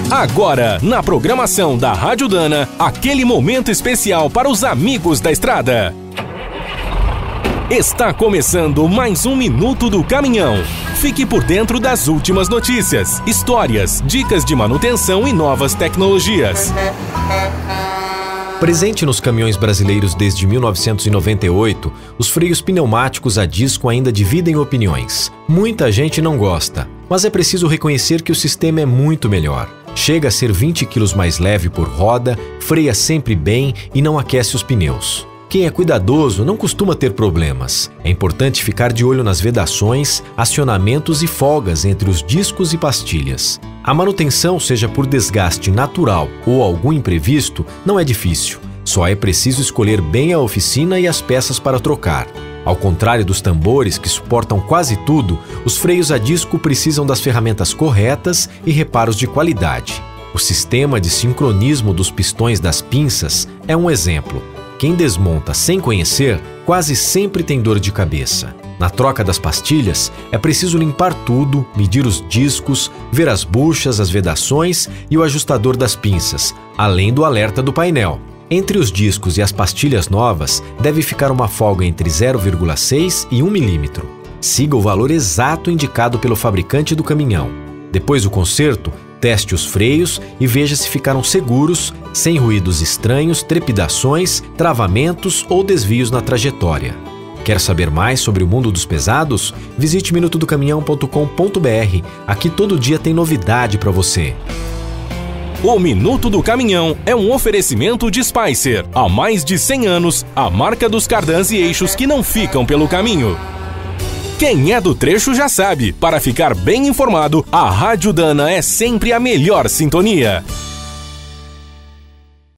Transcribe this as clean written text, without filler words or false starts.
Agora, na programação da Rádio Dana, aquele momento especial para os amigos da estrada. Está começando mais um Minuto do Caminhão. Fique por dentro das últimas notícias, histórias, dicas de manutenção e novas tecnologias. Presente nos caminhões brasileiros desde 1998, os freios pneumáticos a disco ainda dividem opiniões. Muita gente não gosta, mas é preciso reconhecer que o sistema é muito melhor. Chega a ser 20 kg mais leve por roda, freia sempre bem e não aquece os pneus. Quem é cuidadoso não costuma ter problemas. É importante ficar de olho nas vedações, acionamentos e folgas entre os discos e pastilhas. A manutenção, seja por desgaste natural ou algum imprevisto, não é difícil. Só é preciso escolher bem a oficina e as peças para trocar. Ao contrário dos tambores, que suportam quase tudo, os freios a disco precisam das ferramentas corretas e reparos de qualidade. O sistema de sincronismo dos pistões das pinças é um exemplo. Quem desmonta sem conhecer, quase sempre tem dor de cabeça. Na troca das pastilhas, é preciso limpar tudo, medir os discos, ver as buchas, as vedações e o ajustador das pinças, além do alerta do painel. Entre os discos e as pastilhas novas, deve ficar uma folga entre 0,6 e 1 milímetro. Siga o valor exato indicado pelo fabricante do caminhão. Depois do conserto, teste os freios e veja se ficaram seguros, sem ruídos estranhos, trepidações, travamentos ou desvios na trajetória. Quer saber mais sobre o mundo dos pesados? Visite minutodocaminhão.com.br. Aqui todo dia tem novidade para você. O Minuto do Caminhão é um oferecimento de Spicer. Há mais de 100 anos, a marca dos cardãs e eixos que não ficam pelo caminho. Quem é do trecho já sabe, para ficar bem informado, a Rádio Dana é sempre a melhor sintonia.